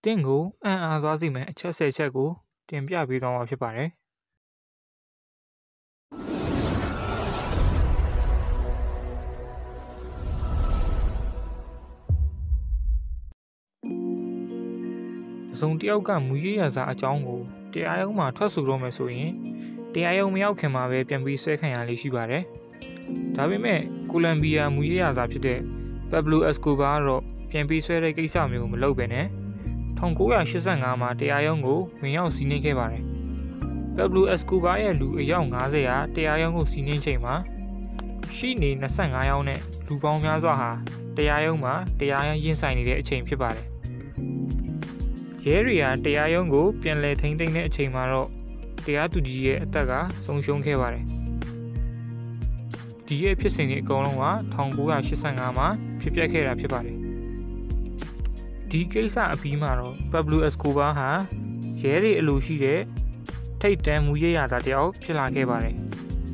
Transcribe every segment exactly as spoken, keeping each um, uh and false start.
တင်းကိုအံ့အားသွားစေမယ့်အချက်ဆယ်ချက်ကိုတင်ပြပေးသွားမှာဖြစ်ပါတယ်အစုံတစ်ယောက်ကမူရရစာအကြောင်းကိုတရားရုံးမှာထွက်ဆိုတော့မယ်ဆိုရင်တရားရုံးမရောက်ခင်မှာပဲပြန်ပြီးဆွဲခံရလေးရှိပါတယ်ဒါပေမဲ့ကိုလံဘီယာမူရရစာဖြစ်တဲ့ Pablo Escobar ကတော့ပြန်ပြီးဆွဲတဲ့ကိစ္စမျိုးမလုပ်ဘဲနဲ့၁၉၈၅မှာတရားရုံးကိုဝင်ရောက်စီးနင်းခဲ့ပါတယ်။ Pablo Escobar ရဲ့လူအယောက်၅၀ဟာတရားရုံးကိုစီးနင်းချိန်မှာရှိနေ၂၅ယောက်နဲ့လူပေါင်းများစွာဟာတရားရုံးမှာတရားရင်ဆိုင်နေတဲ့အချိန်ဖြစ်ပါတယ်။ရဲတွေကတရားရုံးကိုပြန်လည်ထိန်းသိမ်းတဲ့အချိန်မှာတော့တရားသူကြီးရဲ့အသက်ကဆုံးရှုံးခဲ့ပါတယ်။ဒီရဲ့ဖြစ်စဉ်တွေအကုန်လုံးက၁၉၈၅မှာဖြစ်ပျက်ခဲ့တာဖြစ်ပါတယ်။ဒီကိစ္စအပြီးမှာတော့ Pablo Escobar ဟာရဲတွေအလိုရှိတဲ့ထိတ်တန့်မူရရစာတယောက်ဖြစ်လာခဲ့ပါတယ်။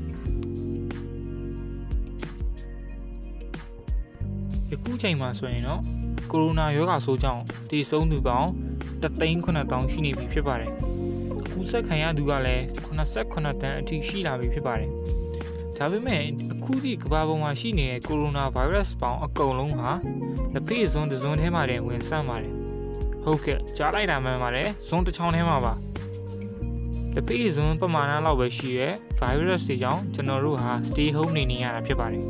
ယခုချိန်မှာဆိုရင်တော့ကိုရိုနာရောဂါဆိုးကြောင့်တည်ဆုံးသူပေါင်းတသိန်းခုနှစ်သောင်းရှိနေပြီဖြစ်ပါတယ်။ကူးစက်ခံရသူကလည်းခုနစ်ဆယ့်ခုနှစ်တန်းအထိရှိလာပြီဖြစ်ပါတယ်။ဒါပေမဲ့အခုထိကမ္ဘာပေါ်မှာရှိနေတဲ့ကိုရိုနာဗိုင်းရပ်စ်ပေါင်းအကုန်လုံးဟာလက်ဖေးဇွန်းတစ်ဇွန်းထဲမှာတင်ဝင်ဆန့်ပါတယ်ဟုတ်ကဲ့ကြားလိုက်တာမှန်ပါတယ်ဇွန်းတစ်ချောင်းထဲမှာပါလက်ဖေးဇွန်းပမာဏလောက်ပဲရှိရဲ့ဗိုင်းရပ်စ်တွေကြောင့်ကျွန်တော်တို့ဟာ stay home နေနေရတာဖြစ်ပါတယ်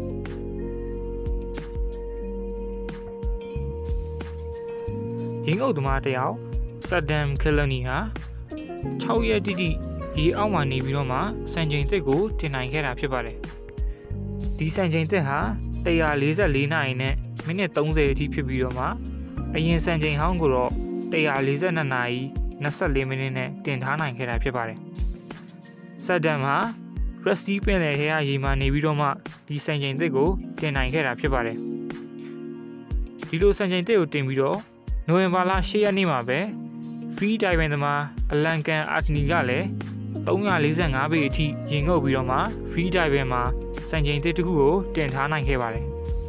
ရင်းအုပ်သမားတယောက်ဆဒမ်ကလနီဟာ၆ရက်တိတိဒီအောက်မှာနေပြီးတော့မှစံချိန်သစ်ကိုတင်နိုင်ခဲ့တာဖြစ်ပါတယ်ဒီစံချိန်သစ်ဟာ၁၄၄နာရီနဲ့မိနစ်၃၀အထိဖြစ်ပြီးတော့မှအရင်စံချိန်ဟောင်းကိုတော့၁၄၂နာရီ၂၄မိနစ်နဲ့တင်ထားနိုင်ခဲ့တာဖြစ်ပါတယ်ဆဒမ်ဟာရက်စတီပင်လယ်ထဲကရေမှာနေပြီးတော့မှဒီစံချိန်သစ်ကိုတင်နိုင်ခဲ့တာဖြစ်ပါတယ်ဒီလိုစံချိန်သစ်ကိုတင်ပြီးတော့နိုဝင်ဘာလ၈ရက်နေ့မှာပဲ free diving သမားအလန်ကန်အာတနီကလည်း၃၄၅ပေအထိရင်ငုပ်ပြီးတော့မှ free diving မှာစံချိန်သစ်တစ်ခုကိုတင်ထားနိုင်ခဲ့ပါတယ်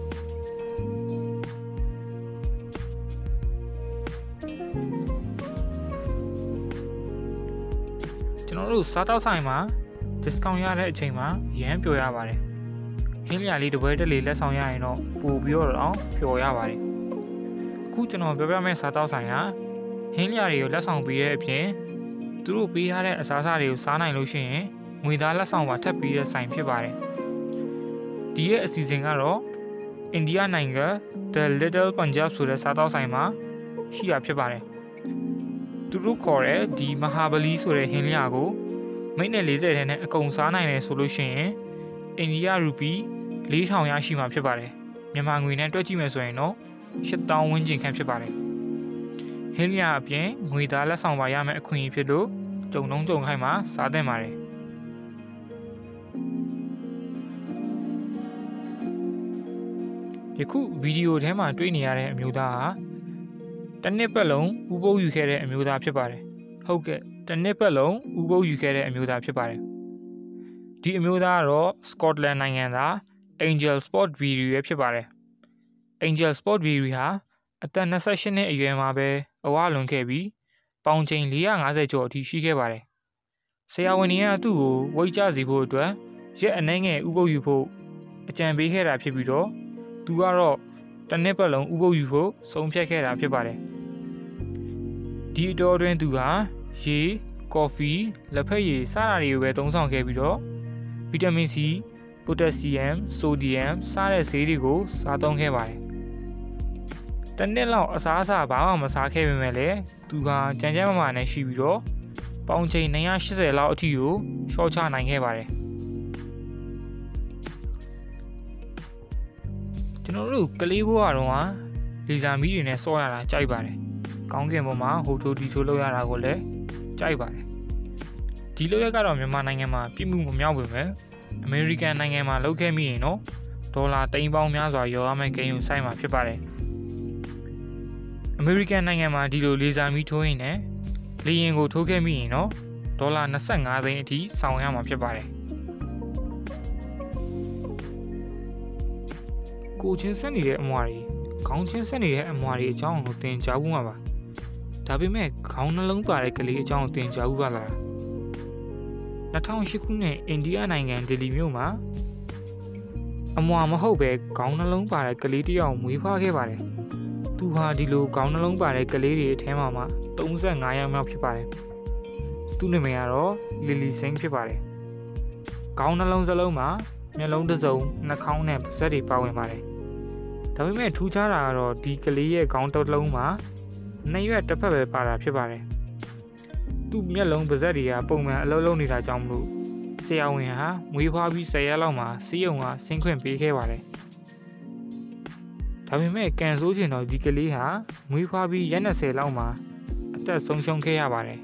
ကျွန်တော်တို့စားတောက်ဆိုင်မှာ discount ရတဲ့အချိန်မှာရမ်းပျော်ရပါတယ်ဟင်းလျာလေးတစ်ပွဲတစ်လေလက်ဆောင်ရရင်တော့ပိုပြီးတော့ပျော်ရပါတယ်အခုကျွန်တော်ပြောပြမယ့်စားတောက်ဆိုင်ကဟင်းလျာတွေကိုလက်ဆောင်ပေးတဲ့အပြင်သူတို့ပေးထားတဲ့အစားအစာတွေကိုစားနိုင်လို့ရှိရင်ငွေသားလက်ဆောင်ပါထပ်ပေးတဲ့ဆိုင်ဖြစ်ပါတယ်ဒီရဲ့အစီအစဉ်ကတော့အိန္ဒိယနိုင်ငံ The Little Punjab ဆိုတဲ့စားတောက်ဆိုင်မှာရှိရဖြစ်ပါတယ်သူတို့ခေါ်တဲ့ဒီမဟာဘလီဆိုတဲ့ဟင်းလျာကိုမိနစ်၄၀ထဲနဲ့အကုန်စားနိုင်တယ်ဆိုလို့ရှိရင်အိန္ဒိယရူပီ၄ထောင်ရရှိမှာဖြစ်ပါတယ်မြန်မာငွေနဲ့တွက်ကြည့်မယ်ဆိုရင်တော့၈သောင်းဝန်းကျင်ခန့်ဖြစ်ပါတယ်ဟင်းလျာအပြင်ငွေသားလက်ဆောင်ပါရမယ့်အခွင့်အရေးဖြစ်လို့ကြုံနှုံးကြုံခိုင်းမှာစားသင့်ပါတယ်ယခုဗီဒီယိုထဲမှာတွေ့နေရတဲ့အမျိုးသားဟာတစ်နှစ်ပတ်လုံးဥပုသ်ယူခဲ့တဲ့အမျိုးသားဖြစ်ပါတယ်ဟုတ်ကဲ့တစ်နှစ်ပတ်လုံးဥပုသ်ယူခဲ့တဲ့အမျိုးသားဖြစ်ပါတယ်ဒီအမျိုးသားကတော့ Scotland နိုင်ငံသား Angel Sport Berry ရဲ့ဖြစ်ပါတယ် Angel Sport Berry ဟာအသက်၂၈နှစ်အရွယ်မှာပဲအဝလွန်ခဲ့ပြီးပေါင်ချိန်၄၅၀ကျော်အထိရှိခဲ့ပါတယ်ဆရာဝန်တွေကသူ့ကိုဝိတ်ကျစေဖို့အတွက်ရက်အနှဲငယ်ဥပုသ်ယူဖို့အကြံပေးခဲ့တာဖြစ်ပြီးတော့သူကတော့တစ်နှစ်ပတ်လုံးဥပုသ်ယူဖို့ဆုံးဖြတ်ခဲ့တာဖြစ်ပါတယ်ဒီအတော်တွင်သူဟာရေကော်ဖီလက်ဖက်ရည်စတာတွေကိုပဲသုံးဆောင်ခဲ့ပြီးတော့ဗီတာမင်စီပိုတက်ဆီယမ်ဆိုဒီယမ်စတဲ့ဆေးတွေကိုစားသုံးခဲ့ပါတယ်တနေ့လောက်အစားအစာဘာမှမစားခဲ့ပေမဲ့လည်းသူကကြမ်းကြမ်းမာမာနဲ့ရှိပြီးတော့ပေါင်ချိန်၂၈၀လောက်အထိကိုရှော့ချနိုင်ခဲ့ပါတယ်ကျွန်တော်တို့ကလေးဘဝတုန်းကလီဇာမီတွေနဲ့စော့ရတာကြိုက်ပါတယ်ကောင်းကင်ဘုံမှာဟိုထိုးဒီထိုးလောက်ရတာကိုလည်းကြိုက်ပါတယ်ဒီလိုရက်ကတော့မြန်မာနိုင်ငံမှာပြည့်မှုမမြောက်ပေမဲ့အမေရိကန်နိုင်ငံမှာလုပ်ခဲ့မိရင်တော့ဒေါ်လာသိန်းပေါင်းများစွာရောရမယ့်ဂိမ်းကိုစိုက်မှာဖြစ်ပါတယ်အမေရိကန်နိုင်ငံမှာဒီလိုလေဆာမီထိုးရင်လည်းလေယာဉ်ကိုထိုးခဲ့မိရင်တော့ဒေါ်လာ၂၅သိန်းအထိဆောင်ရမှာဖြစ်ပါတယ်ကိုချင်းဆက်နေတဲ့အမွာတွေခေါင်းချင်းဆက်နေတဲ့အမွာတွေအကြောင်းကိုသင်ကြားဖို့မှာပါဒါပေမဲ့ခေါင်းနှလုံးပါတဲ့ကလေးအကြောင်းသင်ကြားဥပါလား၂၀၀၈ခုနှစ်အိန္ဒိယနိုင်ငံဒယ်လီမြို့မှာအမွာမဟုတ်ပဲခေါင်းနှလုံးပါတဲ့ကလေးတစ်ယောက်မွေးဖွားခဲ့ပါတယ်သူဟာဒီလိုခေါင်းနှလုံးပါတဲ့ကလေးတွေအထဲမှာမှ၃၅ယောက်မြောက်ဖြစ်ပါတယ်သူ့နာမည်ကတော့လီလီစင်းဖြစ်ပါတယ်ခေါင်းနှလုံးစလုံးမှာမျက်လုံးတစ်စုံနှာခေါင်းနဲ့ပါးစပ်တွေပါဝင်ပါတယ်ဒါပေမဲ့ထူးခြားတာကတော့ဒီကလေးရဲ့ခေါင်းတစ်လုံးမှာနှစ်ရွက်တစ်ဖက်ပဲပါတာဖြစ်ပါတယ်သူ့မျက်လုံးပါးစပ်တွေကပုံမှန်အလုံးလုံးနေတာကြောင့်မလို့ဆရာဝန်ဟာမွေးဖွားပြီး၁၀ရက်လောက်မှာဆေးရုံကဆင်းခွင့်ပေးခဲ့ပါတယ်ဒါပေမဲ့ကန်ဆိုးချင်တော့ဒီကလေးဟာမွေးဖွားပြီးရက်၂၀လောက်မှာအသက်ဆုံးရှုံးခဲ့ရပါတယ်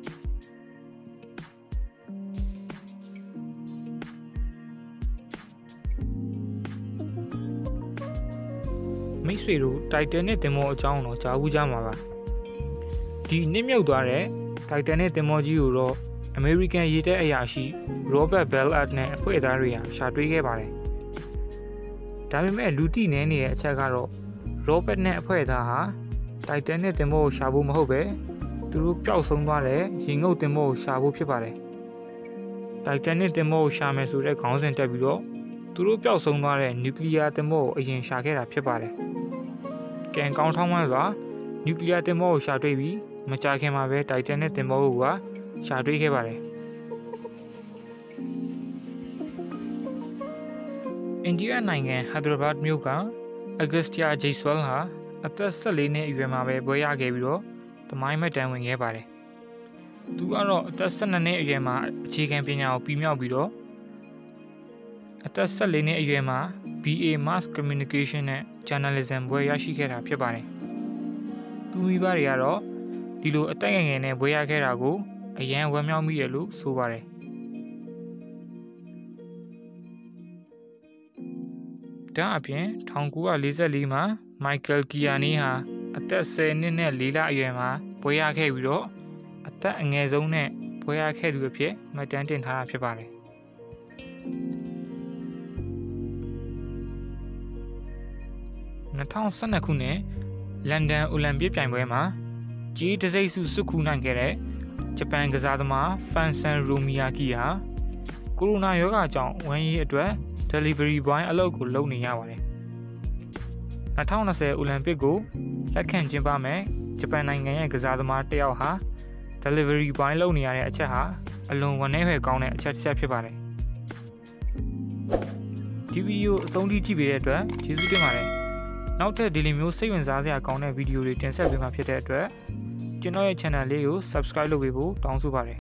မိတ်ဆွေတို့တိုက်တယ်နဲ့တင်မောအကြောင်းတော့ကြားဘူးကြမှာပါဒီနစ်မြုပ်သွားတဲ့တိုက်တယ်နဲ့တင်မောကြီးကိုတော့အမေရိကန်ရေတပ်အရာရှိ Robert Ballard နဲ့အဖွဲ့သားတွေကရှာတွေ့ခဲ့ပါတယ်ဒါပေမဲ့လူသိနေနေတဲ့အချက်ကတော့ Robert နဲ့အဖွဲ့သားဟာတိုက်တယ်နဲ့တင်မောကိုရှာဖို့မဟုတ်ပဲသူတို့ပျောက်ဆုံးသွားတဲ့ရေငုပ်တင်မောကိုရှာဖို့ဖြစ်ပါတယ်တိုက်တယ်နဲ့တင်မောကိုရှာမယ်ဆိုတဲ့ခေါင်းစဉ်တက်ပြီးတော့သူတို့ပျောက်ဆုံးသွားတဲ့နျူကလ িয়ার တင်မောကိုအရင်ရှာခဲ့တာဖြစ်ပါတယ်ကံကောင်းထောင်းမှန်းစွာနျူကလ িয়ার တင်မောကိုရှာတွေ့ပြီးမကြာခင်မှာပဲတိုက်တယ်နဲ့တင်မောကိုကရှာတွေ့ခဲ့ပါတယ်အိန္ဒိယနိုင်ငံဟိုက်ဒရာဘတ်မြို့ကအဂတ်စတီယာဂျေဆွဲလ်ဟာအသက်၁၄နှစ်အရွယ်မှာပဲဘွဲရခဲ့ပြီးတော့သမိုင်းမှတ်တမ်းဝင်ခဲ့ပါတယ်သူကတော့အသက်၁၂နှစ်အရွယ်မှာအခြေခံပညာကိုပြီးမြောက်ပြီးတော့အသက်၁၄နှစ်အရွယ်မှာ B A Mass Communication နဲ့ Journalism ဘွဲရရှိခဲ့တာဖြစ်ပါတယ်သူမိဘတွေကတော့ဒီလိုအသက်ငယ်ငယ်နဲ့ဘွဲရခဲ့တာကိုအရန်ဝမ်းမြောက်မိတယ်လို့ဆိုပါတယ်ဒါအပြင်၁၉၄၄မှာမိုက်ကယ်ကီယာနီဟာအသက်၁၀နှစ်နဲ့၄လအရွယ်မှာဘွဲရခဲ့ပြီးတော့အသက်အငယ်ဆုံးနဲ့ဘွဲရခဲ့သူအဖြစ်မှတ်တမ်းတင်ထားတာဖြစ်ပါတယ်၂၀၁၂ခုနှစ်လန်ဒန်အိုလံပစ်ပြိုင်ပွဲမှာကြီးတစိမ့်စုစုခူးနိုင်ခဲ့တဲ့ဂျပန်ကစားသမားဖန်ဆန်ရိုမီယာကီဟာကိုရိုနာရောဂါကြောင့်ဝမ်းရေးအတွက် delivery boy အလုပ်ကိုလုပ်နေရပါတယ်၂၀၂၀အိုလံပစ်ကိုလက်ခံကျင်းပမယ်ဂျပန်နိုင်ငံရဲ့ကစားသမားတစ်ယောက်ဟာ delivery boy လုပ်နေရတဲ့အချက်ဟာအလွန်ဝမ်းနည်းဖွယ်ကောင်းတဲ့အချက်တစ်ချက်ဖြစ်ပါတယ်ဒီဗီဒီယိုအဆုံးထိကြည့်ပေးတဲ့အတွက်ကျေးဇူးတင်ပါတယ်နောက်ထပ်ဒီလိုမျိုးစိတ်ဝင်စားစရာကောင်းတဲ့ဗီဒီယိုတွေတင်ဆက်ပေးမှာဖြစ်တဲ့အတွက်ကျွန်တော်ရဲ့ channel လေးကို subscribe လုပ်ပေးဖို့တောင်းဆိုပါတယ်